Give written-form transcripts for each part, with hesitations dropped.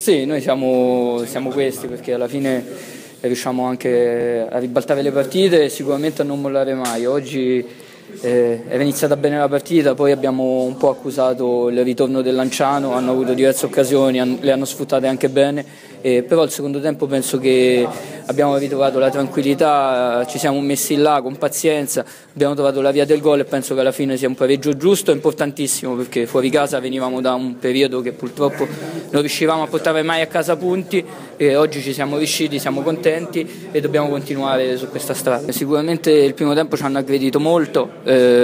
Sì, noi siamo questi perché alla fine riusciamo anche a ribaltare le partite e sicuramente a non mollare mai. Oggi era iniziata bene la partita, poi abbiamo un po' accusato il ritorno del Lanciano, hanno avuto diverse occasioni, le hanno sfruttate anche bene, però al secondo tempo penso che abbiamo ritrovato la tranquillità, ci siamo messi là con pazienza, abbiamo trovato la via del gol e penso che alla fine sia un pareggio giusto e importantissimo perché fuori casa venivamo da un periodo che purtroppo non riuscivamo a portare mai a casa punti e oggi ci siamo riusciti, siamo contenti e dobbiamo continuare su questa strada. Sicuramente il primo tempo ci hanno aggredito molto,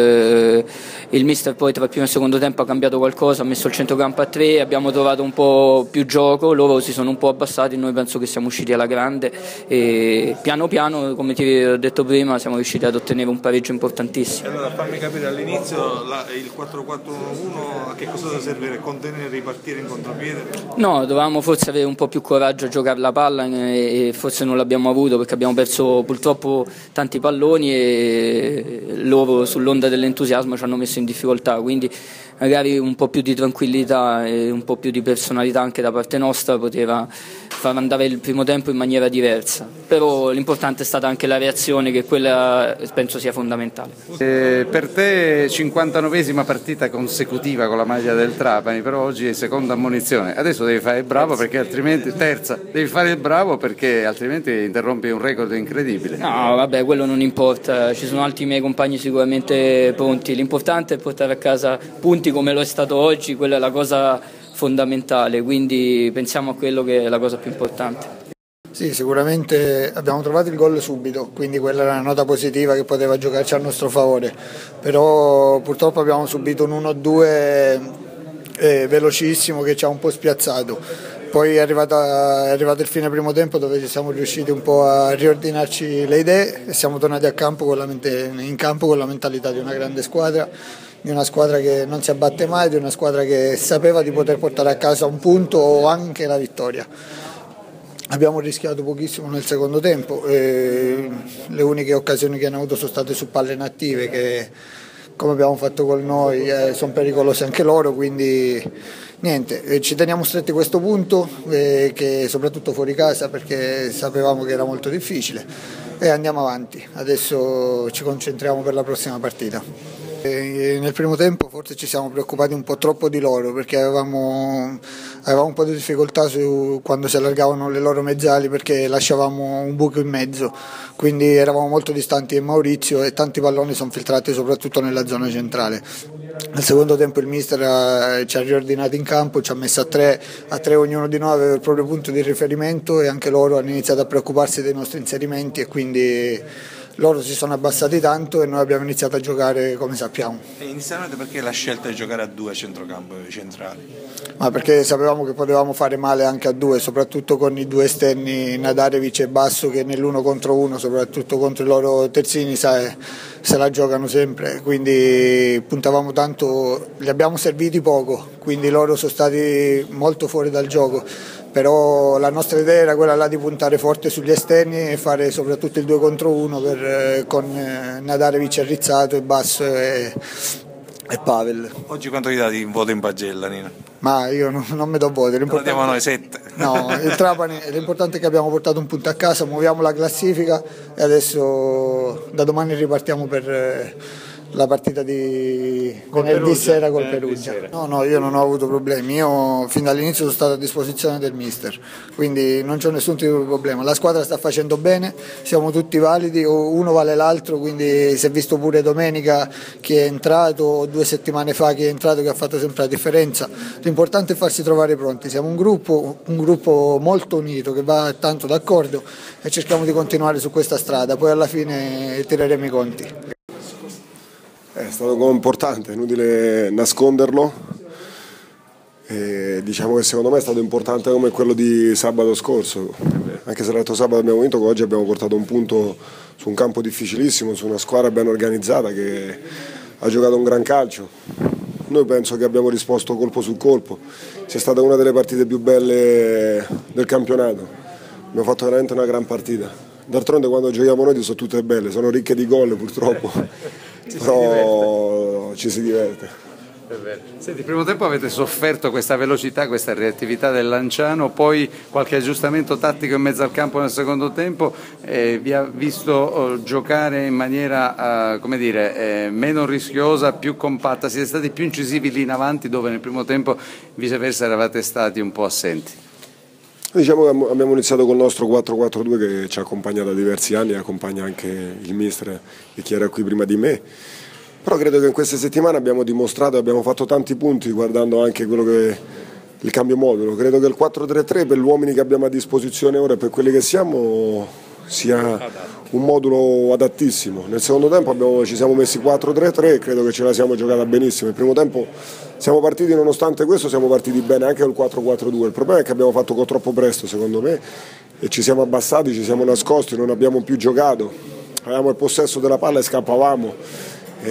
il mister poi tra il primo e il secondo tempo ha cambiato qualcosa, ha messo il centrocampo a 3, abbiamo trovato un po' più gioco, loro si sono un po' abbassati, noi penso che siamo usciti alla grande e piano piano, come ti ho detto prima, siamo riusciti ad ottenere un pareggio importantissimo. Allora fammi capire all'inizio il 4-4-1 a che cosa serve? Contenere e ripartire in contropiede? No, dovevamo forse avere un po' più coraggio a giocare la palla e forse non l'abbiamo avuto perché abbiamo perso purtroppo tanti palloni e loro sull'onda dell'entusiasmo ci hanno messo in difficoltà, quindi magari un po' più di tranquillità e un po' più di personalità anche da parte nostra poteva far andare il primo tempo in maniera diversa, però l'importante è stata anche la reazione che quella penso sia fondamentale. Per te 59esima partita consecutiva con la maglia del Trapani, però oggi è seconda ammonizione, adesso devi fare il bravo perché altrimenti terza, devi fare il bravo perché altrimenti interrompi un record incredibile. No, vabbè, quello non importa, ci sono altri miei compagni sicuramente pronti, l'importante è portare a casa punti come lo è stato oggi, quella è la cosa fondamentale, quindi pensiamo a quello che è la cosa più importante. Sì, sicuramente abbiamo trovato il gol subito, quindi quella era una nota positiva che poteva giocarci a nostro favore, però purtroppo abbiamo subito un 1-2 velocissimo che ci ha un po' spiazzato. Poi è arrivato il fine primo tempo dove ci siamo riusciti un po' a riordinarci le idee e siamo tornati in campo con la mentalità di una grande squadra, di una squadra che non si abbatte mai, di una squadra che sapeva di poter portare a casa un punto o anche la vittoria. Abbiamo rischiato pochissimo nel secondo tempo, le uniche occasioni che hanno avuto sono state su palle inattive che come abbiamo fatto con noi sono pericolose anche loro, quindi niente, ci teniamo stretti questo punto, che soprattutto fuori casa perché sapevamo che era molto difficile e andiamo avanti, adesso ci concentriamo per la prossima partita. Nel primo tempo forse ci siamo preoccupati un po' troppo di loro perché avevamo un po' di difficoltà quando si allargavano le loro mezzali perché lasciavamo un buco in mezzo, quindi eravamo molto distanti da Maurizio e tanti palloni sono filtrati soprattutto nella zona centrale. Nel secondo tempo il mister ci ha riordinati in campo, ci ha messo a tre ognuno di noi aveva il proprio punto di riferimento e anche loro hanno iniziato a preoccuparsi dei nostri inserimenti e quindi loro si sono abbassati tanto e noi abbiamo iniziato a giocare come sappiamo. E inizialmente perché la scelta di giocare a 2 a centrocampo centrali? Ma perché sapevamo che potevamo fare male anche a 2, soprattutto con i due esterni Nadarevic e Basso che nell'1 contro 1, soprattutto contro i loro terzini, se la giocano sempre, quindi puntavamo tanto, li abbiamo serviti poco, quindi loro sono stati molto fuori dal gioco. Però la nostra idea era quella là di puntare forte sugli esterni e fare soprattutto il 2 contro 1 con Nadarevic e Rizzato e Basso e Pavel. Oggi quanto gli dati in voto in pagella, Nino? Ma io non mi do voto. Lo diamo noi 7. No, il Trapani, l'importante è che abbiamo portato un punto a casa, muoviamo la classifica e adesso da domani ripartiamo per la partita di venerdì sera col Perugia. No, io non ho avuto problemi, io fin dall'inizio sono stato a disposizione del mister, quindi non c'è nessun tipo di problema. La squadra sta facendo bene, siamo tutti validi, uno vale l'altro, quindi si è visto pure domenica che è entrato, 2 settimane fa che è entrato, che ha fatto sempre la differenza. L'importante è farsi trovare pronti, siamo un gruppo molto unito che va tanto d'accordo e cerchiamo di continuare su questa strada, poi alla fine tireremo i conti. È stato importante, è inutile nasconderlo, diciamo che secondo me è stato importante come quello di sabato scorso, anche se l'altro sabato abbiamo vinto, oggi abbiamo portato un punto su un campo difficilissimo, su una squadra ben organizzata che ha giocato un gran calcio. Noi penso che abbiamo risposto colpo su colpo, sia stata una delle partite più belle del campionato, abbiamo fatto veramente una gran partita. D'altronde quando giochiamo noi sono tutte belle, sono ricche di gol purtroppo. Però ci si diverte. È vero. Senti, il primo tempo avete sofferto questa velocità, questa reattività del Lanciano, poi qualche aggiustamento tattico in mezzo al campo nel secondo tempo, vi ha visto giocare in maniera, come dire, meno rischiosa, più compatta, siete stati più incisivi lì in avanti dove nel primo tempo viceversa eravate stati un po' assenti. Diciamo che abbiamo iniziato col nostro 4-4-2 che ci accompagna da diversi anni, accompagna anche il mister e chi era qui prima di me. Però credo che in queste settimane abbiamo dimostrato e abbiamo fatto tanti punti guardando anche quello che il cambio modulo. Credo che il 4-3-3 per gli uomini che abbiamo a disposizione ora e per quelli che siamo sia un modulo adattissimo. Nel secondo tempo ci siamo messi 4-3-3 e credo che ce la siamo giocata benissimo. Il primo tempo siamo partiti, nonostante questo, siamo partiti bene anche col 4-4-2. Il problema è che abbiamo fatto troppo presto, secondo me, e ci siamo abbassati, ci siamo nascosti, non abbiamo più giocato. Avevamo il possesso della palla e scappavamo.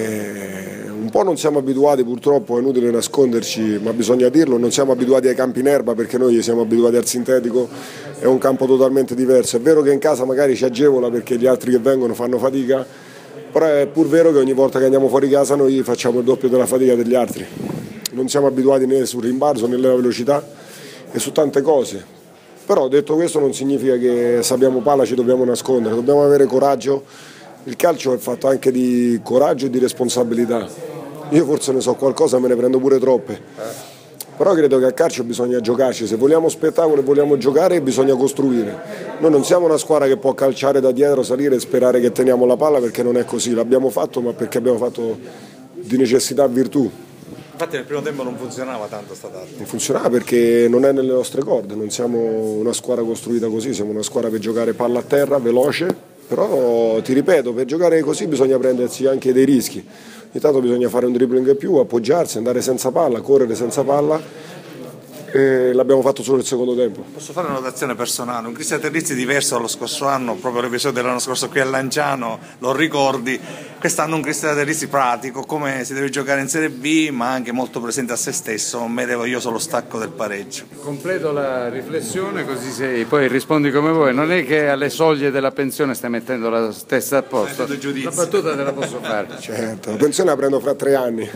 Un po' non siamo abituati, purtroppo è inutile nasconderci, ma bisogna dirlo, non siamo abituati ai campi in erba perché noi siamo abituati al sintetico, è un campo totalmente diverso. È vero che in casa magari ci agevola perché gli altri che vengono fanno fatica, però è pur vero che ogni volta che andiamo fuori casa noi facciamo il doppio della fatica degli altri. Non siamo abituati né sul rimbalzo né nella velocità e su tante cose. Però detto questo non significa che se abbiamo palla ci dobbiamo nascondere, dobbiamo avere coraggio. Il calcio è fatto anche di coraggio e di responsabilità. Io forse ne so qualcosa, me ne prendo pure troppe. Però credo che a calcio bisogna giocarci, se vogliamo spettacolo e vogliamo giocare bisogna costruire. Noi non siamo una squadra che può calciare da dietro, salire e sperare che teniamo la palla perché non è così. L'abbiamo fatto ma perché abbiamo fatto di necessità virtù. Infatti nel primo tempo non funzionava tanto sta tattica. Non funzionava perché non è nelle nostre corde, non siamo una squadra costruita così, siamo una squadra per giocare palla a terra, veloce. Però ti ripeto, per giocare così bisogna prendersi anche dei rischi. Ogni tanto bisogna fare un dribbling in più, appoggiarsi, andare senza palla, correre senza palla. E l'abbiamo fatto solo il secondo tempo. Posso fare una notazione personale? Un Cristian Terrizzi diverso dallo scorso anno, proprio l'episodio dell'anno scorso qui a Lanciano, lo ricordi? Quest'anno un Cristian Terrizzi pratico, come si deve giocare in Serie B, ma anche molto presente a se stesso, non vedevo io solo stacco del pareggio. Completo la riflessione così poi rispondi come vuoi, non è che alle soglie della pensione stai mettendo la testa a posto? La battuta te la posso fare. Certo, la pensione la prendo fra 3 anni.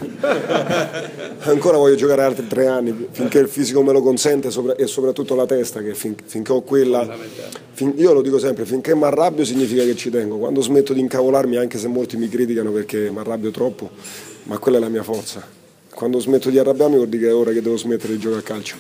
Ancora voglio giocare altri 3 anni, finché il fisico me lo consente e soprattutto la testa, che finché ho quella, io lo dico sempre, finché mi arrabbio significa che ci tengo, quando smetto di incavolarmi, anche se molti mi criticano perché mi arrabbio troppo, ma quella è la mia forza, quando smetto di arrabbiarmi vuol dire che è ora che devo smettere di giocare a calcio.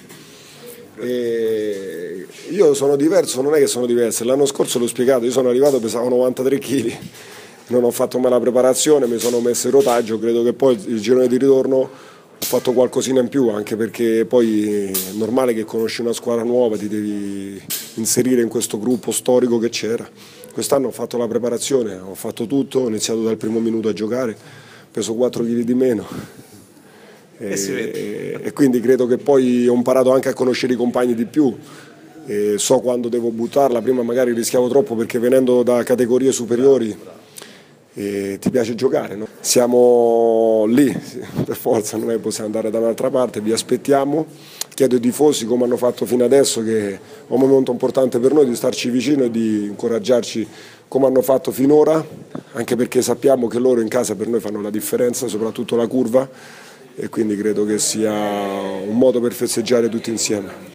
E io sono diverso, non è che sono diverso, l'anno scorso l'ho spiegato, io sono arrivato, pesavo 93 kg, non ho fatto mai la preparazione, mi sono messo in rotaggio, credo che poi il girone di ritorno ho fatto qualcosina in più, anche perché poi è normale che conosci una squadra nuova, ti devi inserire in questo gruppo storico che c'era. Quest'anno ho fatto la preparazione, ho fatto tutto, ho iniziato dal primo minuto a giocare, ho preso 4 kg di meno e quindi credo che poi ho imparato anche a conoscere i compagni di più. E so quando devo buttarla, prima magari rischiavo troppo perché venendo da categorie superiori ti piace giocare, no? Siamo lì, per forza, non è che possiamo andare da un'altra parte, vi aspettiamo, chiedo ai tifosi come hanno fatto fino adesso, che è un momento importante per noi, di starci vicino e di incoraggiarci come hanno fatto finora, anche perché sappiamo che loro in casa per noi fanno la differenza, soprattutto la curva, e quindi credo che sia un modo per festeggiare tutti insieme.